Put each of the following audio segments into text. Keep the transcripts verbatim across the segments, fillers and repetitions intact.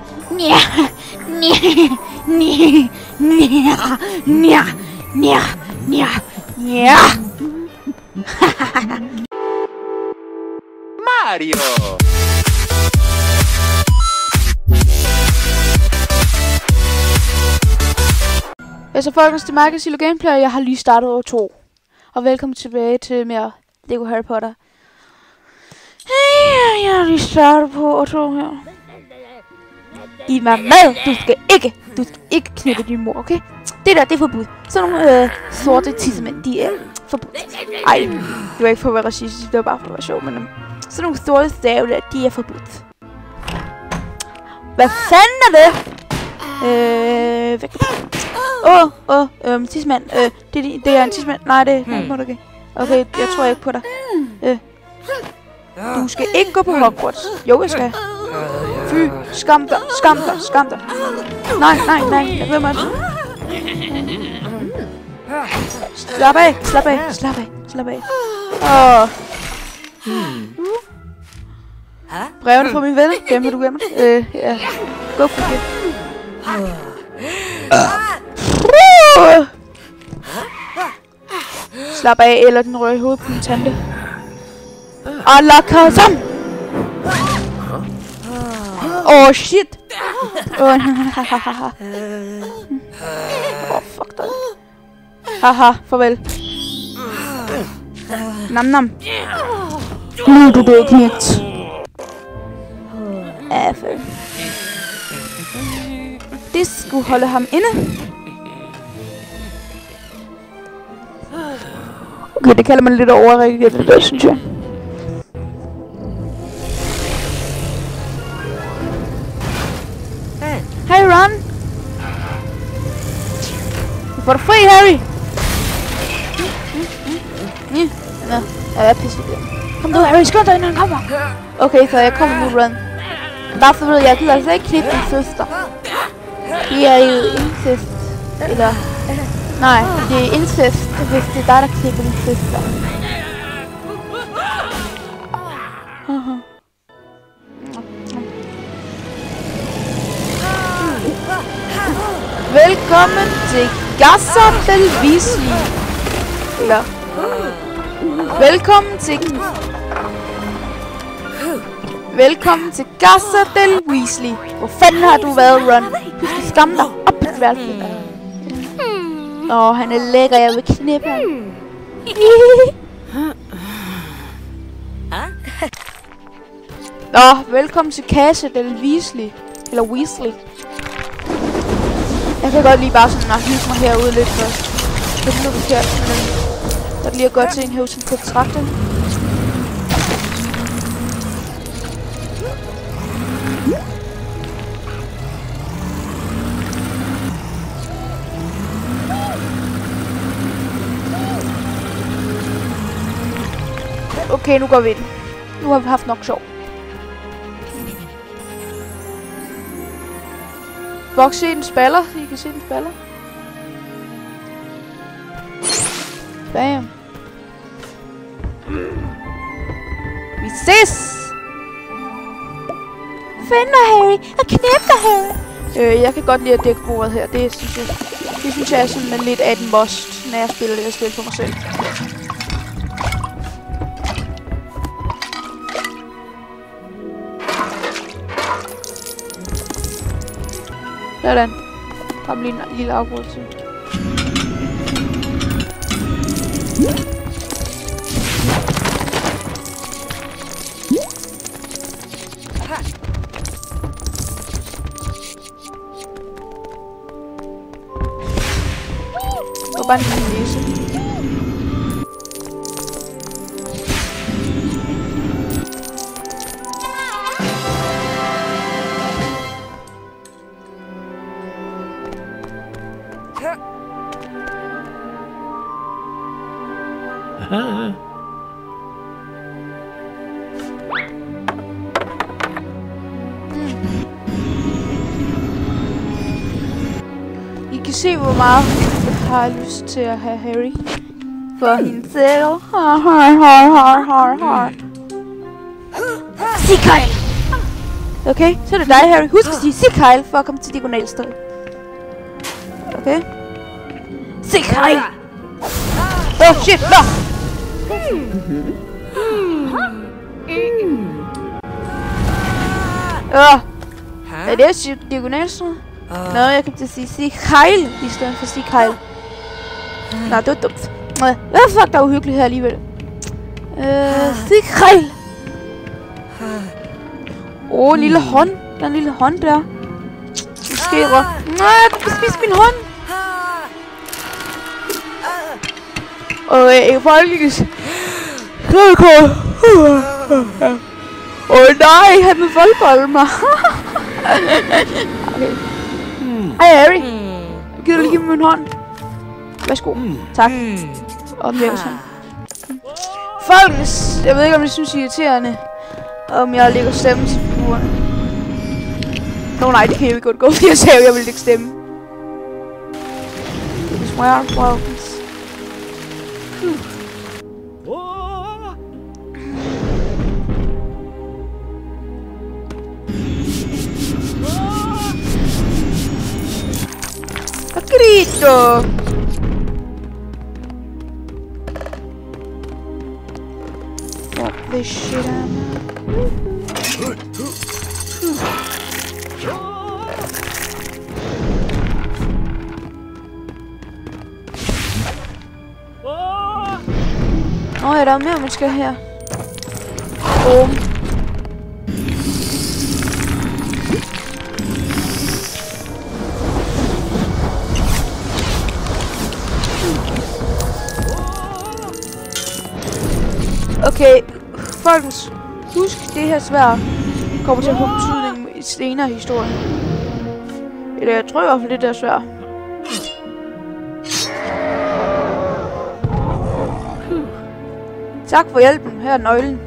Nja, nja, nja, nja, nja, nja, nja, nja. Mario! Jeg så folkens til Marcus Silo Gameplay, og jeg har lige startet år to. Og velkommen tilbage til mere Lego Harry Potter. Jeg har lige startet på år to her. Giv mig mad! Du skal ikke, du skal ikke knippe din mor, okay? Det der, det er forbudt. Sådan nogle øh, sorte tissemænd, de er forbudt. Ej, det var ikke for at være racistisk, det var bare for at være sjov, men um, sådan nogle sorte stave der, de er forbudt. Hvad fanden er det? Øh, væk. Åh, oh, åh, oh, øhm, tidsmand, øh, det, det er en tidsmand. Nej, det nej, må du ikke. Okay, jeg tror ikke på dig. Øh, du skal ikke gå på Hogwarts. Jo, jeg skal. Fy, skam dig, skam dig, skam dig. Nej, nej, nej, jeg ved mig. Slap af, slap af, slap af, slap af. Åh. Brevene fra mine venner, dem har du glemt. Øh, ja. Gå for det. Slap af, eller den røde hoved på min tante. Alakazam! Åh, oh, shit! Åh, oh, oh, fuck dig. Haha, farvel. Nam nam. Nu er du død, knægt. Affel. Det skulle holde ham inde. Okay, det kalder man lidt overreageret, det der, synes jeg. Hey, Ron! Du får dig fri, Harry! Ja, ja, jeg er pisset igen. Kom nu, Harry, skynd dig, inden han kommer! Okay, så jeg kommer nu, Ron. Bare for ved, jeg gider altså ikke knippe din søster. Det er jo incest. Eller... Nej, det er incest, hvis det er dig, der knipper din søster. Velkommen til Gaza Del Weasley. Eller... Velkommen til... Velkommen til Gaza Del Weasley. Hvor fanden har du været, Ron? Du skal skamme dig op på værelset. Åh, oh, han er lækker, jeg vil knippe ham. Nå, velkommen til Gaza Del Weasley. Eller Weasley. Jeg kan godt lige bare sådan at hygge mig herude lidt først. Det er lidt forkert, men der bliver godt til en hæve sin kontrakter. Okay, nu går vi ind. Nu har vi haft nok sjov. Voks se den spaller. I kan se den spaller. Bam. Vi ses! Find mig, Harry! Og knæp dig, Harry! Øh, jeg kan godt lide at dække bordet her. Det synes jeg, det synes jeg er sådan lidt af den must, når jeg spiller det her spil for mig selv. Sådan. Kom lige en lille afbrydelse. Det var bare en lille læse. I kan se, hvor meget jeg har lyst til at have Harry. For hende selv. Har, har, har, har, har, har. Sig Kyle! Okay, så er det dig, Harry. Husk at sige sig Kyle for at komme til diagonalstedet. Okay. Sig Kyle! Åh, oh, shit, nå! Åh! Oh. Er det diagonalstedet? Nå, jeg kan til at sige sig Kyle i stedet for sig Kyle. Nå, det var dumt. Hvad fuck, der er uhyggeligt her alligevel. Øh, sig Kyle! Åh, oh, lille hånd. Der er en lille hånd der. Måske rå. Nej, jeg kan spise min hånd. Og jeg kan faktisk... Åh oh, nej, han vil voldbolde mig. Okay. Hej Harry. Gider du lige give mig min hånd? Værsgo. Tak. Og den virker sådan. Folkens, jeg ved ikke om det synes I er irriterende. Om jeg lægger stemme til figurerne. Nå nej, det kan jeg jo ikke godt gå, fordi jeg sagde, at jeg ville lægge stemme. Det smager folkens. Grito! Fuck this shit out. Åh, oh, der er mere mennesker her. Boom. Okay, folkens, husk det her sværd kommer til at få betydning i senere historien. Eller jeg tror i hvert fald det der sværd. Tak for hjælpen, her er nøglen.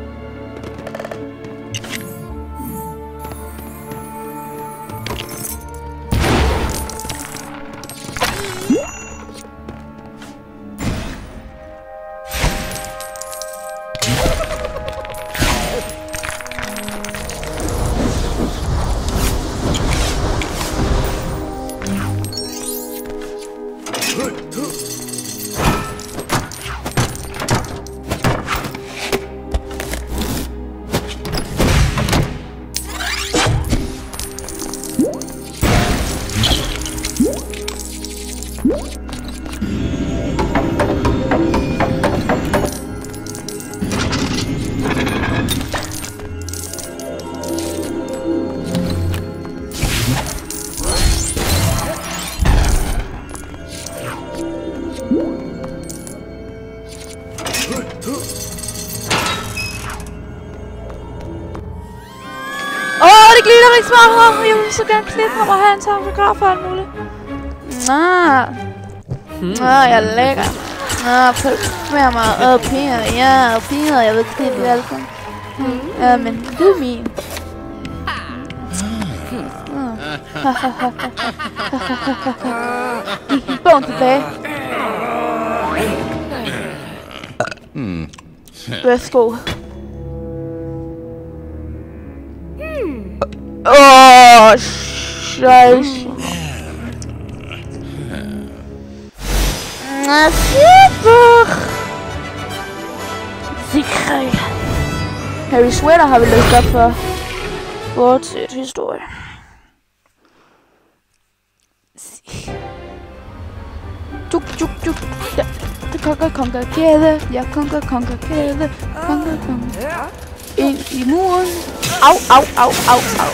Smart, jeg vil så gerne klippe ham og have en autograf og alt muligt. Ah. Ah, jeg er lækker. Ah, parfumer mig. Åh, piger. Ja, piger. Jeg vil knippe alt sammen. Ja, men du er min. Bogen tilbage. Værsgo. Åh, oh, scheisse. Na, super. Sikkert. Harry Sweater har vi læst op for. Fortsæt historie. Tuk, tuk, tuk. Det konker, konker, kæde. Jeg konker, konker, kæde. Konker, konker. Ind i muren. Au, au, au, au, au.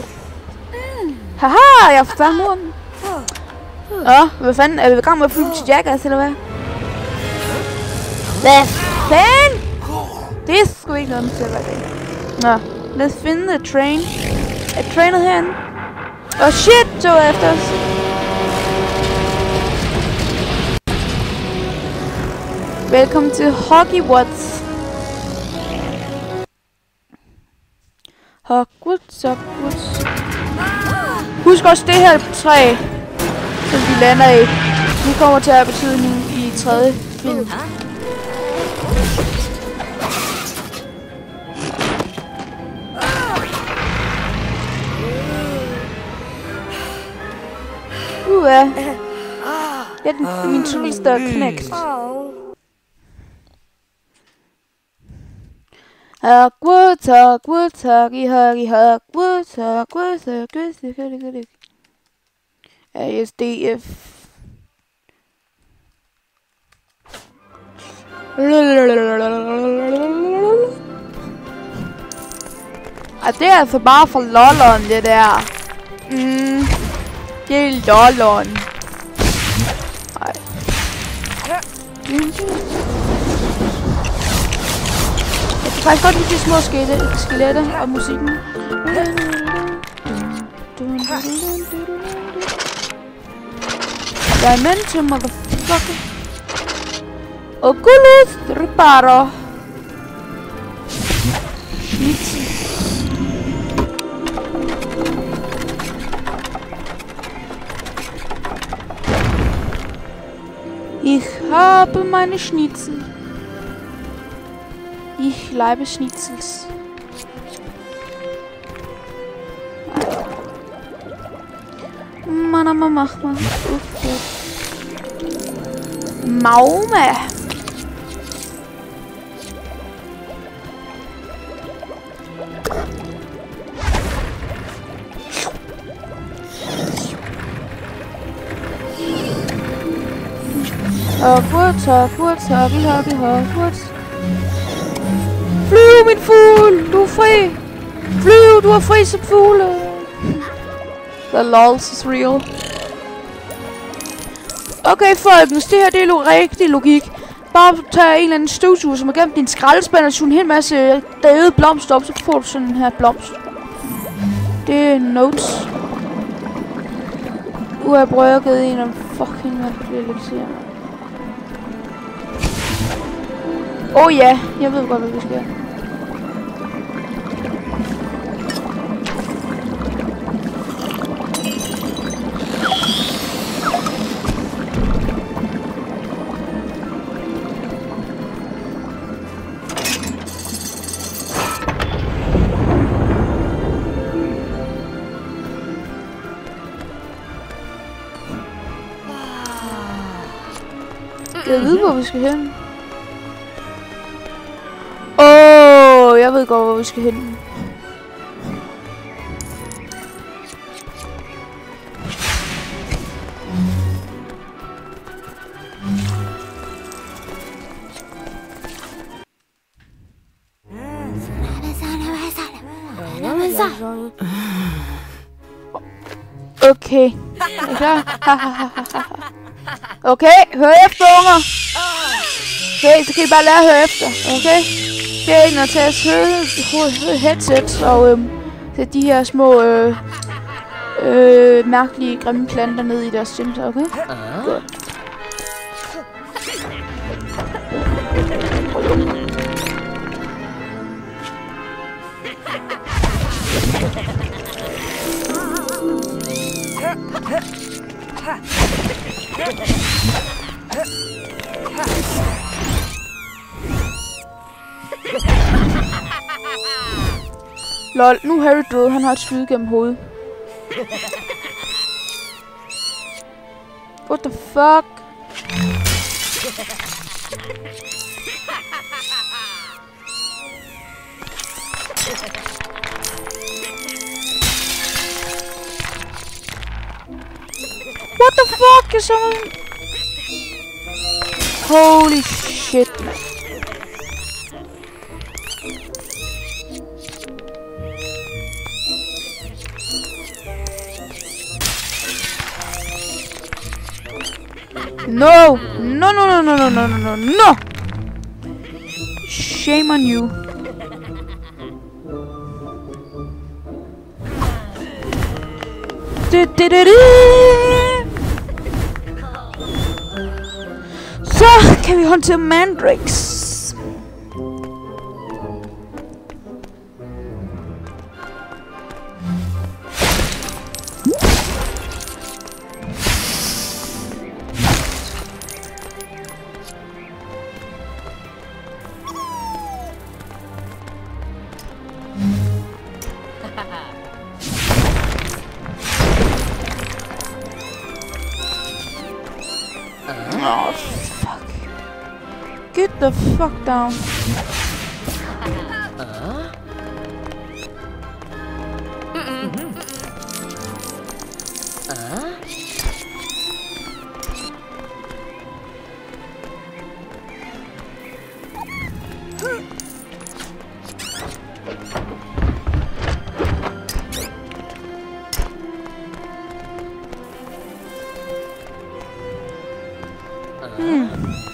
Haha, jeg har fået muren. Åh, hvad fanden? Er vi i gang med at flyve til Jackass, eller hvad? Hvad fanden? Det er sgu ikke noget, man ser hver dag. Nå, lad os finde the train. Er trainet herinde? Åh, oh, shit, tog jeg efter os. Velkommen til Hogwarts. Hogwarts, Hogwarts. Husk også det her træ, som vi lander i. Det kommer til at have betydning i tredje film. af. Ja, den, min cykelstød er knægt. Hogwarts, Hogwarts, Hoggy, Hoggy, Hogwarts, Hogwarts, Hogwarts, Hogwarts, A S D F. Ej, det er altså bare for lolleren, det der. Mm, det er lolleren. Ej. Jeg kan faktisk godt lide de små skeletter, skeletter og musikken. Dimension, motherfucker. Oculus Reparo. Schnitzel. Ich habe meine Schnitzel. Ich liebe Schnitzels. Mann, Mann, mach mal. Maume. Hogwarts, Hogwarts, Hoggy, Hoggy, Hogwarts. Flyv, min fugl! Du er fri! Flyv, du er fri som fugle! The lols is real. Okay, folkens, det her det er lo rigtig logik. Bare tage en eller anden støvsuger, som er gemt i en skraldespand, og suge en hel masse døde blomster op, så får du sådan en her blomst. Det er notes. Nu har jeg brygget en af fucking elixir. Åh oh, ja, jeg ved godt, hvad vi skal. Jeg ved, hvor vi skal hen. Åh, oh, jeg ved godt, hvor vi skal hen. Okay. Er I klar? Okay, hør efter, unger. Okay, så kan I bare lære at høre efter, okay? Det er ikke noget til at headset og øhm, sætte de her små øh, øh, mærkelige, grimme planter ned i deres gym, okay? Godt. Lol, nu er Harry død. Han har et skyde gennem hovedet. What the fuck? What the fuck is someone? Holy shit, man. No! No, no, no, no, no, no, no, no, no! Shame on you. Du, du, du, du. Så kan vi håndtere mandrakes. Oh, fuck. Get the fuck down. Uh? Uh? Hmm.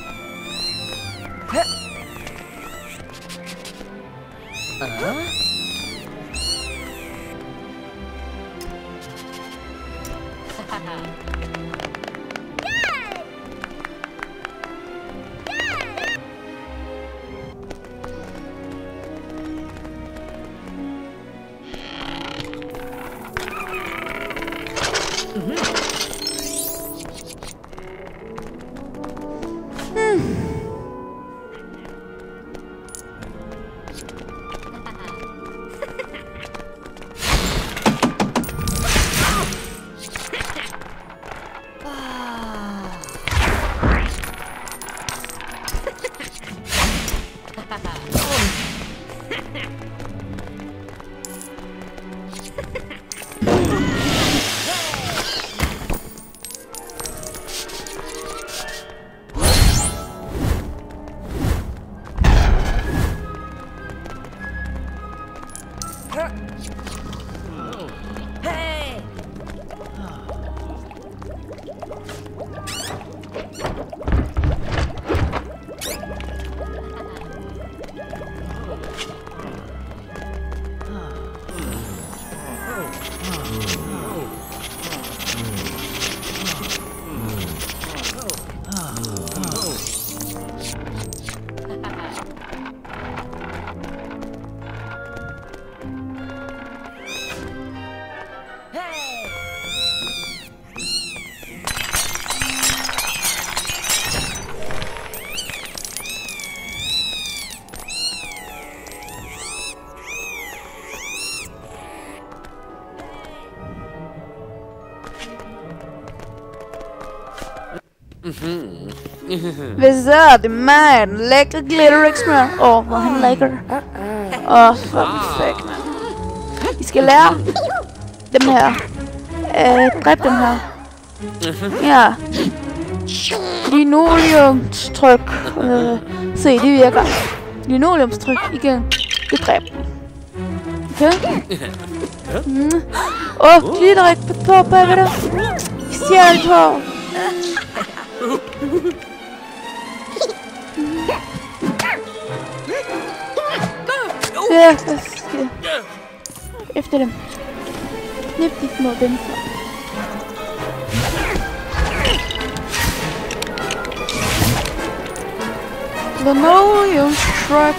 Uh? Hey! Hvad så? Det er mig, den lækre Glitterix-smør. Åh, oh, hvor er han lækker. Åh, oh, fucking fuck, man. I skal lære dem her. Øh, dræb dem her. Ja. Linoleumstryk. Øh, se, det virker. Linoleumstryk igen. Det dræb dem. Okay? Mm. Åh, oh, Glitterix på på bagved dig. I stjæl på. Ja, hvad sker? Efter dem. Knip de små venstre. Linoleumstryk.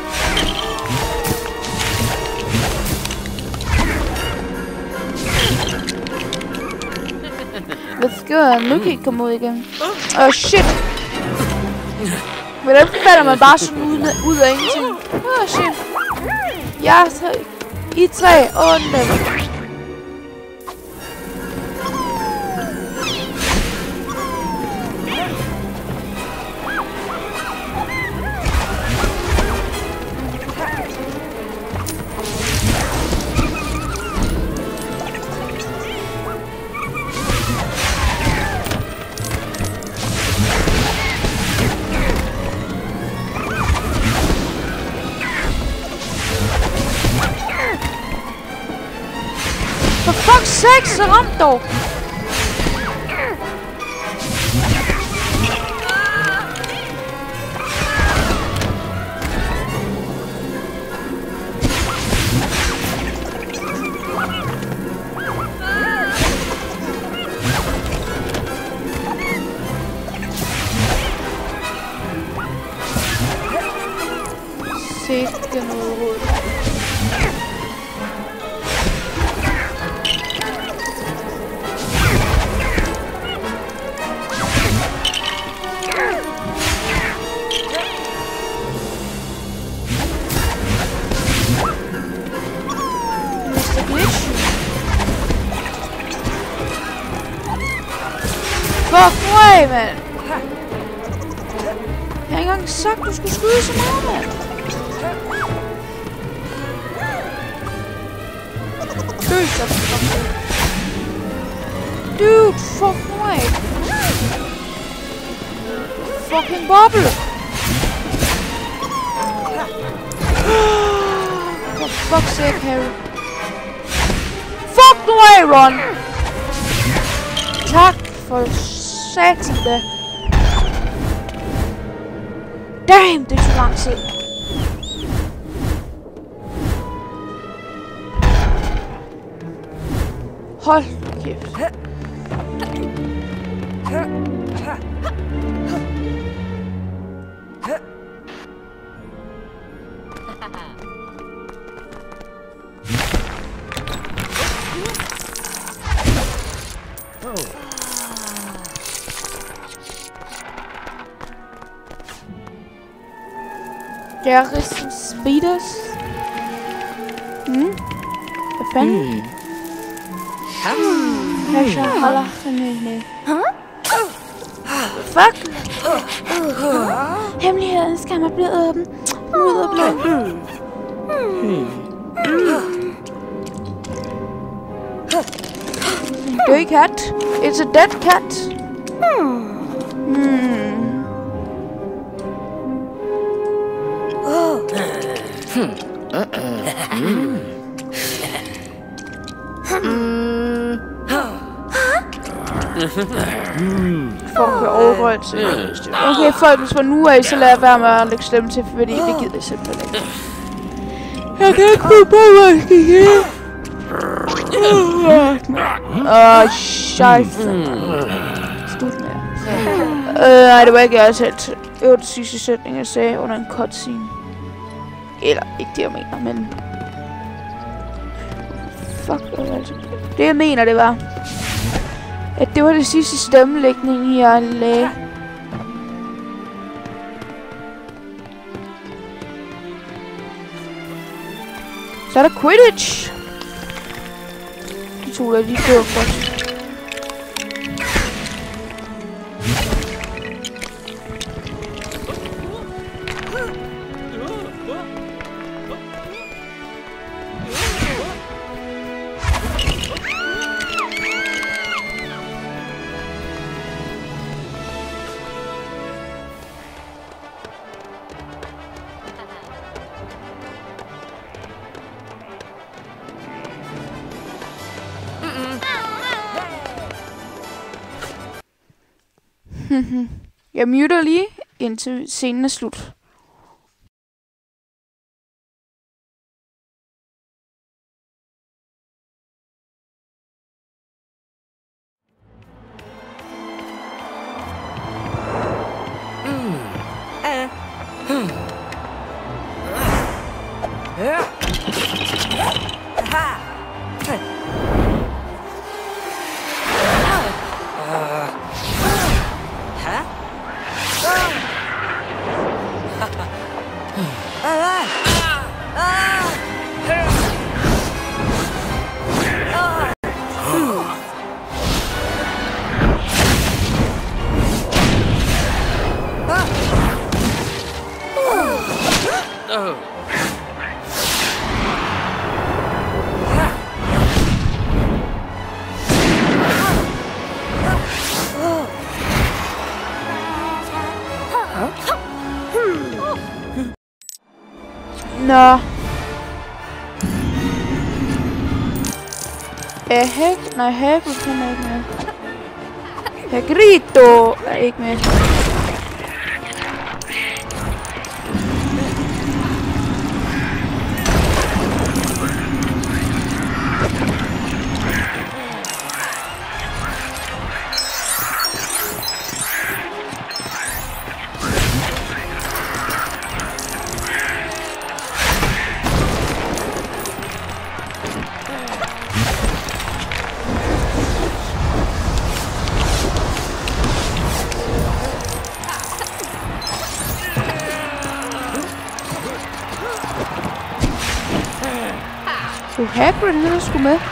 Hvad sker? Nu kan I komme ud igen. Åh, oh, shit! Hvordan falder man bare sådan ud, ud af ingenting? Åh, oh, shit! Ja, så I tre onde. For fuck's sake, så ramt dog! Sikke noget råd. Fuck away, man! har ikke engang sagt, du skulle skyde så meget, mand. Dø så. Dude, fuck mig. Fucking bobble. For fuck's sake, Harry. Fuck nu af, Ron. Tak for satan da. Damn, det er så lang tid. Hold kæft. Garrison Speeders. Hmm? Hvad fanden? Hasha, holder. Fuck! Hemmeligheden skal man blive åben. Ud og blå. Død kat. It's a dead cat. Hmm. Fuck, jeg overholdt. Okay, folk, hvis man nu er, så lader jeg være med at lægge stemme til, fordi det gider jeg simpelthen ikke. Jeg kan ikke få på, hvad jeg skal gøre. Åh, scheisse. Slut med jer. Nej, det var ikke jeg selv. Det var den sidste sætning, jeg sagde under en cutscene. Eller, ikke det, jeg mener, men... Fuck, altså. Det, jeg mener, det var... At det var det sidste stemmelægning, jeg lagde. Så er der Quidditch. De to der lige før først. Jeg muter lige, indtil scenen er slut. Nå. Er Hag... Nej, Hagrid kan er ikke med. Hagrido er ikke med. Så Hagrid, han er sgu med.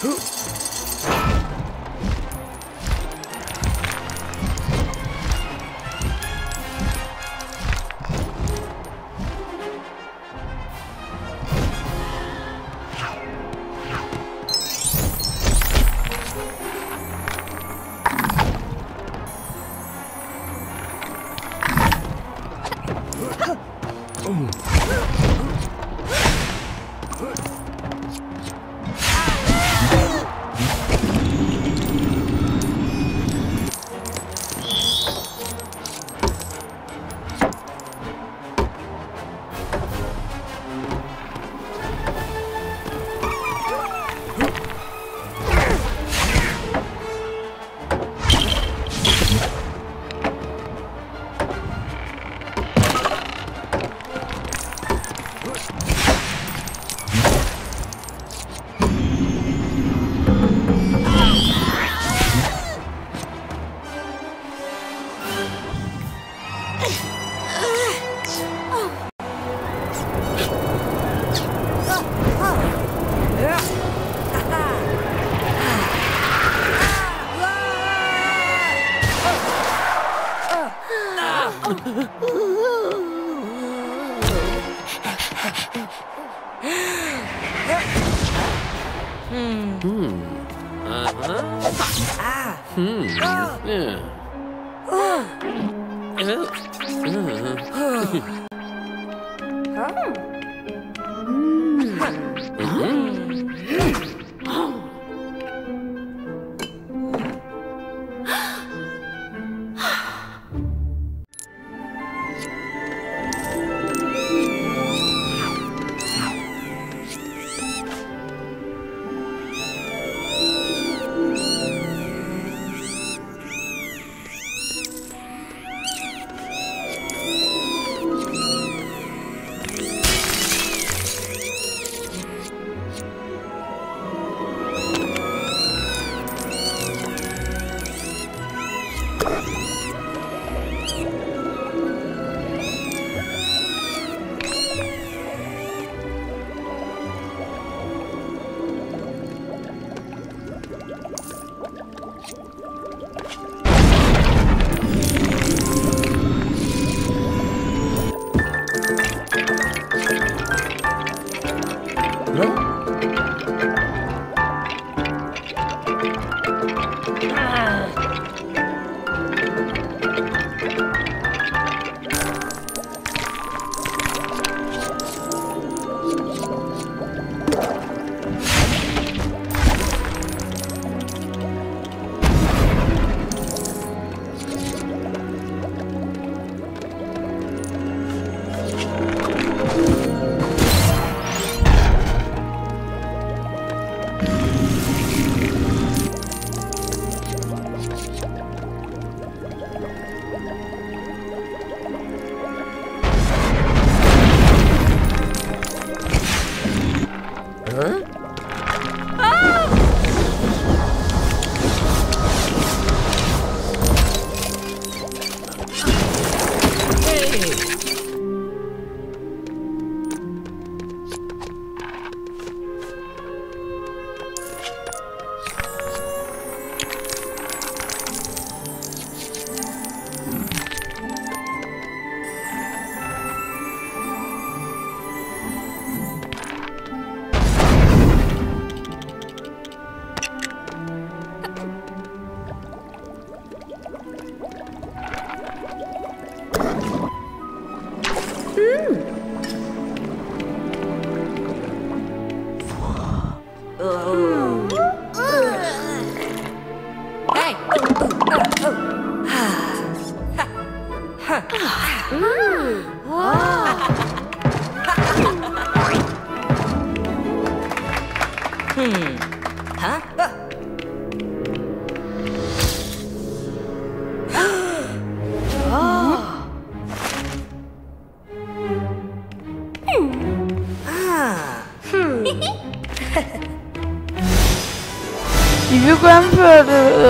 Vi vil gennemføre det.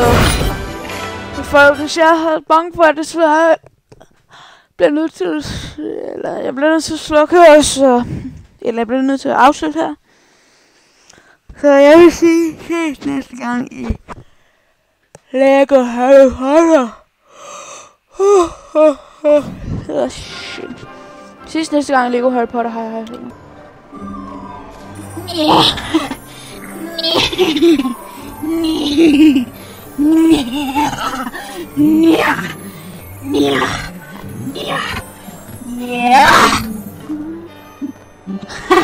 Øh, folkens, jeg er bange for, at desværre bliver nødt til, eller jeg bliver nødt til at slukke her, så, eller jeg bliver nødt til at afslutte her. Så jeg vil sige, ses næste gang i Lego Harry Potter. Det er sygt. Sidst næste gang i Lego Harry Potter har jeg Harry Potter. Yeah.